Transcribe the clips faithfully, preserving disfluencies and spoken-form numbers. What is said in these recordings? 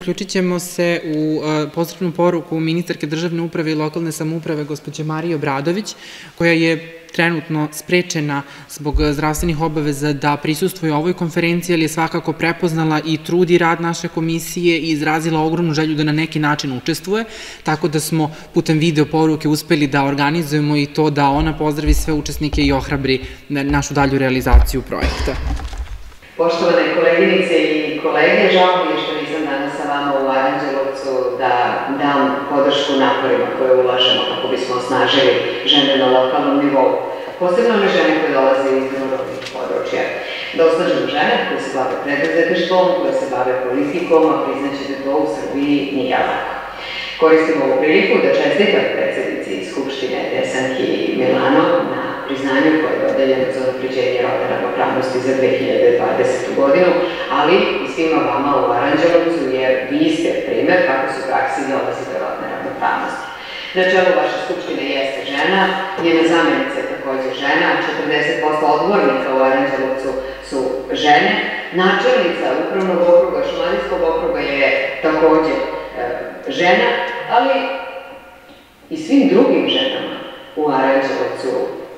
uključit ćemo se u pozdravnu poruku ministarke državne uprave i lokalne samouprave gospođe Marije Obradović, koja je trenutno sprečena zbog zdravstvenih obaveza da prisustvuje ovoj konferenciji, ali je svakako prepoznala i trud i rad naše komisije i izrazila ogromnu želju da na neki način učestvuje, tako da smo putem video poruke uspeli da organizujemo i to da ona pozdravi sve učesnike i ohrabri našu dalju realizaciju projekta. Poštovane koleginice i kolege, žao mi je što nisam danas sa vama u Aranđelovcu da dam podršku naporima koje ulažemo kako bismo osnažili žene na lokalnom nivou, posebno one žene koje dolaze iz ruralnih područja. Da osnažimo žene koje se bave preduzetništvom, koje se bave politikom, a priznaće da to u Srbiji nije lako. Koristim ovu priliku da čestitam predsednici Skupštine Desanki Milano na priznanju koje je dodeljeno za unapređenje rodne ravnopravnosti za dve hiljade dvadesetu godinu, ali i svima vama u Aranđelovcu, jer vi ste primer kako se u praksi dolazi do rodne ravnopravnosti. Na čelu vaše skupštine jeste žena, njena zamenica je takođe žena, četrdeset posto odbornika u Aranđelovcu su žene, načelnica upravnog okruga, Šumadijskog okruga je takođe žena, ali i svim drugim ženama u Aranđelovcu,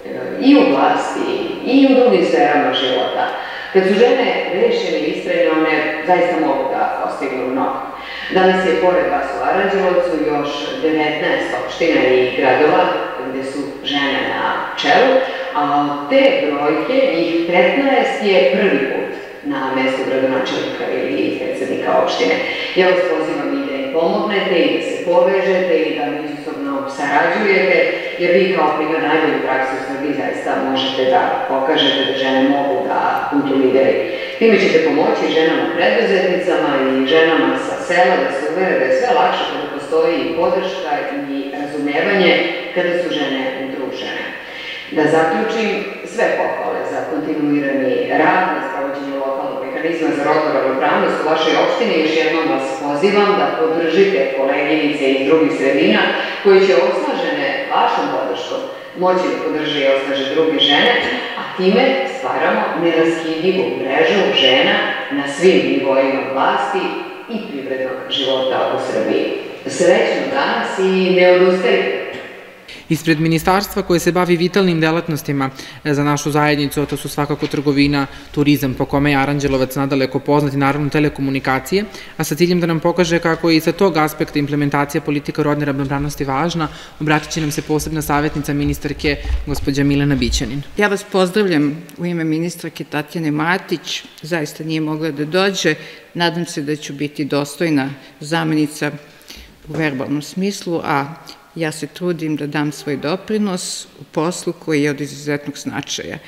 i u vlasti, i u drugim sferama života. Kad su žene rešene i istrajne, one zaista mogu da postignu mnogo. Danas je pored vas u Aranđelovcu još devetnaest opština i gradova gde su žene na čelu, a te brojke, njih petnaest je prvi put na mestu gradonačelnika ili predsednika opštine. Ja vas pozivam i da im pomognete i da se povežete i da međusobno sarađujete, jer vi kao primjer najbolju praksu u Srbiji zaista možete da pokažete da žene mogu da budu lideri. Time ćete pomoći ženama preduzetnicama i ženama sa sela da se uvere da je sve lakše kada postoji i podrška i razumevanje kada su žene udružene. Da zaključim, sve pohvale za kontinuirani rad na sprovođenju lokalnog mehanizma za rodnu ravnopravnost u vašoj opštini. Još jednom vas pozivam da podržite koleginice iz drugih sredina koji će osnažene vašom podrškom moći da podrže i osnaže druge žene, a time stvaramo neraskidivu mrežu žena na svim nivoima vlasti i privrednog života u Srbiji. Srećno danas i ne odustajte! Ispred ministarstva koje se bavi vitalnim delatnostima za našu zajednicu, a to su svakako trgovina, turizam, po kome je Aranđelovac nadaleko poznat i naravno telekomunikacije, a sa ciljem da nam pokaže kako je i sa tog aspekta implementacija politika rodne ravnopravnosti važna, obratit će nam se posebna savjetnica ministarke, gospođa Milena Bićanin. Ja vas pozdravljam u ime ministarke Tatjane Matić, zaista nije mogla da dođe, nadam se da ću biti dostojna zamenica u verbalnom smislu, a ja se trudim da dam svoj doprinos u poslu koji je od izuzetnog značaja.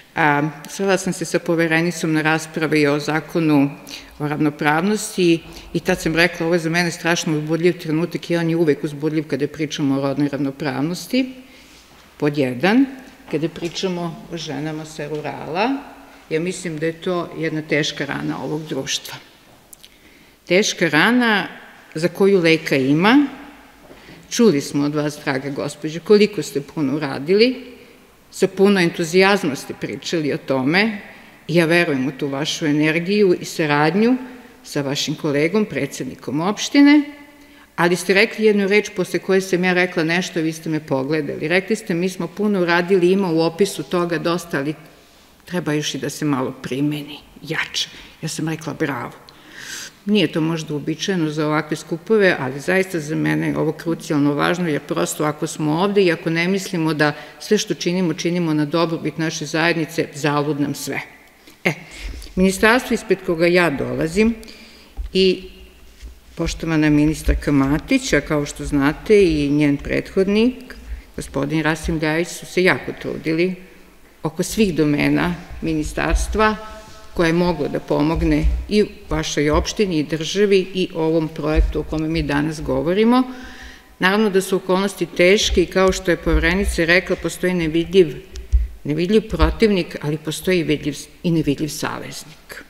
Srela sam se sa poverenicom na raspravi o zakonu o ravnopravnosti i tad sam rekla, ovo je za mene strašno uzbudljiv trenutak i on je uvek uzbudljiv kada pričamo o rodnoj ravnopravnosti. Pod jedan, kada pričamo o ženama sa rurala, ja mislim da je to jedna teška rana ovog društva. Teška rana za koju leka ima. Čuli smo od vas, draga gospođo, koliko ste puno uradili, sa puno entuzijazma ste pričali o tome i ja verujem u tu vašu energiju i saradnju sa vašim kolegom, predsednikom opštine, ali ste rekli jednu reč posle koje sam ja rekla nešto i vi ste me pogledali. Rekli ste mi smo puno uradili, ima u opisu toga dosta, ali treba još i da se malo primeni, jače. Ja sam rekla bravo. Nije to možda uobičajeno za ovakve skupove, ali zaista za mene je ovo krucijalno važno, jer prosto ako smo ovde i ako ne mislimo da sve što činimo, činimo na dobrobit naše zajednice, zalud nam sve. E, ministarstvo ispred koga ja dolazim i poštovana ministarka Matić, a kao što znate i njen prethodnik, gospodin Rasim Ljajić, su se jako trudili oko svih domena ministarstva koja je mogla da pomogne i vašoj opštini i državi i ovom projektu o kome mi danas govorimo. Naravno da su okolnosti teške i kao što je poverenica rekla, postoji nevidljiv, nevidljiv protivnik, ali postoji i vidljiv i nevidljiv saveznik.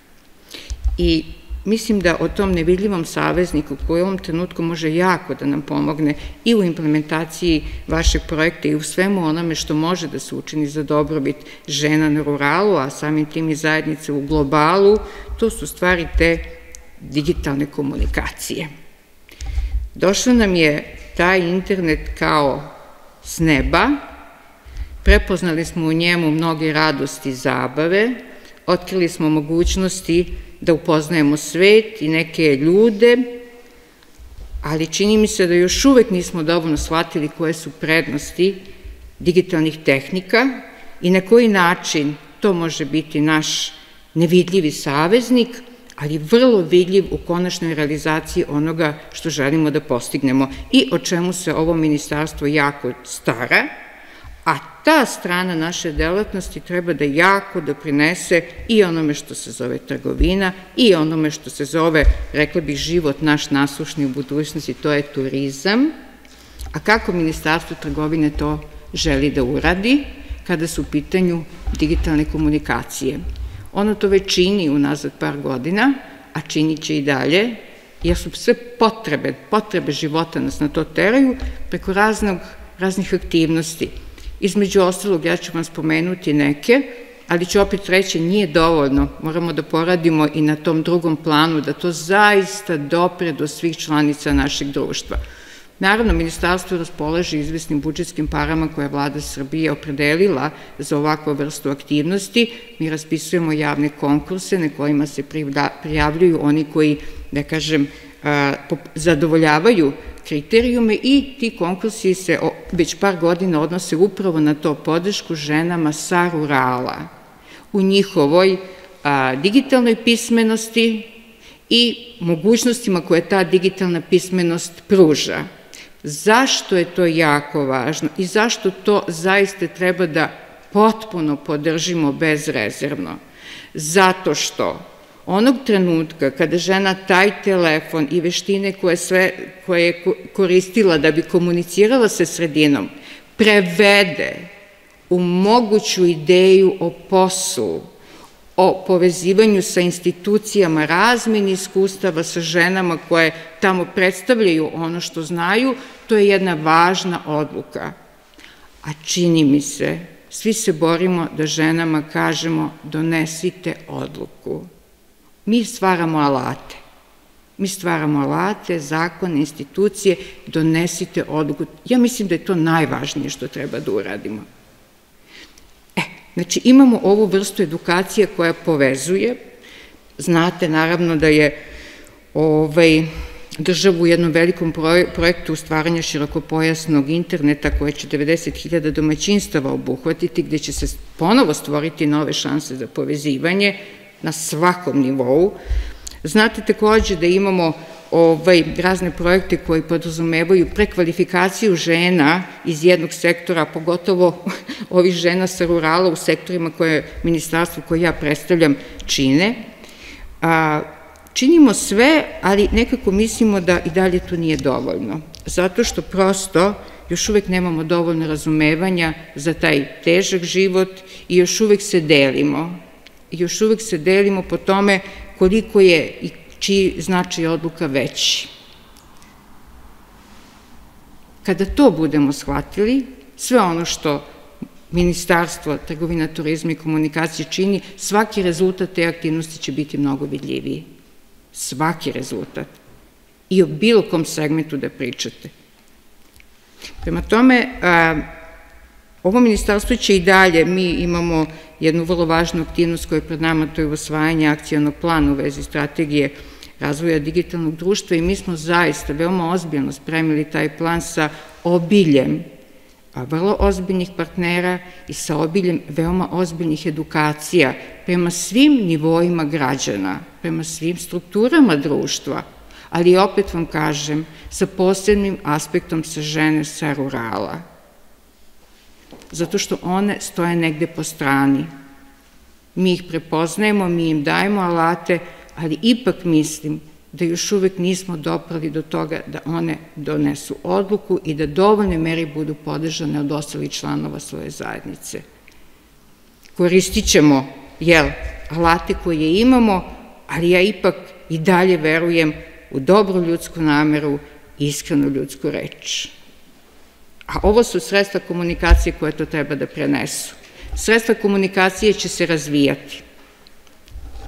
I mislim da o tom nevidljivom savezniku koji u ovom trenutku može jako da nam pomogne i u implementaciji vašeg projekta i u svemu onome što može da se učini za dobrobit žena na ruralu, a samim tim i zajednice u globalu, to su stvari te digitalne komunikacije. Došao nam je taj internet kao s neba, prepoznali smo u njemu mnoge radosti i zabave, otkrili smo mogućnosti da upoznajemo svet i neke ljude, ali čini mi se da još uvek nismo dovoljno shvatili koje su prednosti digitalnih tehnika i na koji način to može biti naš nevidljivi saveznik, ali vrlo vidljiv u konačnoj realizaciji onoga što želimo da postignemo i o čemu se ovo ministarstvo jako stara, a ta strana naše delatnosti treba da jako doprinese i onome što se zove trgovina i onome što se zove, rekla bih, život naš nasušni u budućnosti, to je turizam. A kako Ministarstvo trgovine to želi da uradi kada su u pitanju digitalne komunikacije? Ono to već čini unazad par godina, a činit će i dalje, jer su sve potrebe, potrebe života nas na to teraju preko raznih aktivnosti. Između ostalog, ja ću vam spomenuti neke, ali ću opet reći, nije dovoljno, moramo da poradimo i na tom drugom planu, da to zaista dopre do svih članica našeg društva. Naravno, ministarstvo raspolaže izvesnim budžetskim parama koje je vlada Srbije opredelila za ovakvu vrstu aktivnosti. Mi raspisujemo javne konkurse na kojima se prijavljuju oni koji, da kažem, zadovoljavaju kriterijume i ti konkursi se već par godina odnose upravo na to podršku ženama sa rurala u njihovoj digitalnoj pismenosti i mogućnostima koje ta digitalna pismenost pruža. Zašto je to jako važno i zašto to zaista treba da potpuno podržimo bezrezervno? Zato što onog trenutka kada žena taj telefon i veštine koje je koristila da bi komunicirala sa sredinom prevede u moguću ideju o poslu, o povezivanju sa institucijama, razmeni iskustava sa ženama koje tamo predstavljaju ono što znaju, to je jedna važna odluka. A čini mi se, svi se borimo da ženama kažemo donesite odluku. Mi stvaramo alate. Mi stvaramo alate, zakone, institucije, donesite odluku. Ja mislim da je to najvažnije što treba da uradimo. E, znači imamo ovu vrstu edukacije koja povezuje. Znate, naravno, da je državu u jednom velikom projektu stvaranja širokopojasnog interneta koje će devedeset hiljada domaćinstava obuhvatiti, gde će se ponovo stvoriti nove šanse za povezivanje na svakom nivou. Znate takođe da imamo razne projekte koji podrazumevaju prekvalifikaciju žena iz jednog sektora, pogotovo ovih žena sa rurala u sektorima koje ministarstvo koje ja predstavljam čine. Činimo sve, ali nekako mislimo da i dalje to nije dovoljno, zato što prosto još uvek nemamo dovoljno razumevanja za taj težak život i još uvek se delimo. Još uvek se delimo po tome koliko je i čiji značaj odluka veći. Kada to budemo shvatili, sve ono što Ministarstvo trgovina, turizma i komunikacije čini, svaki rezultat te aktivnosti će biti mnogo vidljiviji. Svaki rezultat. I o bilo kom segmentu da pričate. Prema tome, ovo ministarstvo će i dalje, mi imamo jednu vrlo važnu aktivnost koja je pred nama, to je usvajanje akcionog plana u vezi strategije razvoja digitalnog društva i mi smo zaista veoma ozbiljno spremili taj plan sa obiljem vrlo ozbiljnih partnera i sa obiljem veoma ozbiljnih edukacija prema svim nivoima građana, prema svim strukturama društva, ali opet vam kažem, sa posebnim aspektom sa žene sa rurala. Zato što one stoje negde po strani. Mi ih prepoznajemo, mi im dajemo alate, ali ipak mislim da još uvek nismo doprali do toga da one donesu odluku i da dovoljne meri budu podržane od ostalih članova svoje zajednice. Koristit ćemo, jel, alate koje imamo, ali ja ipak i dalje verujem u dobru ljudsku nameru i iskrenu ljudsku reč. A ovo su sredstva komunikacije koje to treba da prenesu. Sredstva komunikacije će se razvijati.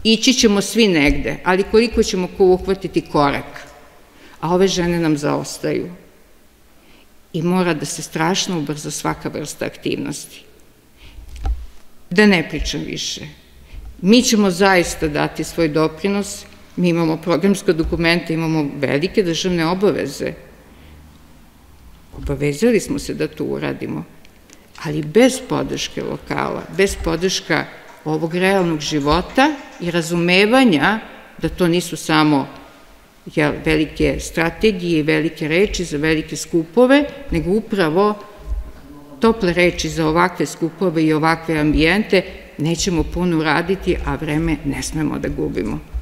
ići ćemo svi negde, ali koliko ćemo ko uhvatiti korak, a ove žene nam zaostaju i mora da se strašno ubrza svaka vrsta aktivnosti. Da ne pričam više. Mi ćemo zaista dati svoj doprinos, mi imamo programska dokumenta, imamo velike državne obaveze. Obavezali smo se da to uradimo, ali bez podrške lokala, bez podrška ovog realnog života i razumevanja da to nisu samo velike strategije i velike reči za velike skupove, nego upravo tople reči za ovakve skupove i ovakve ambijente, nećemo puno uraditi, a vreme ne smemo da gubimo.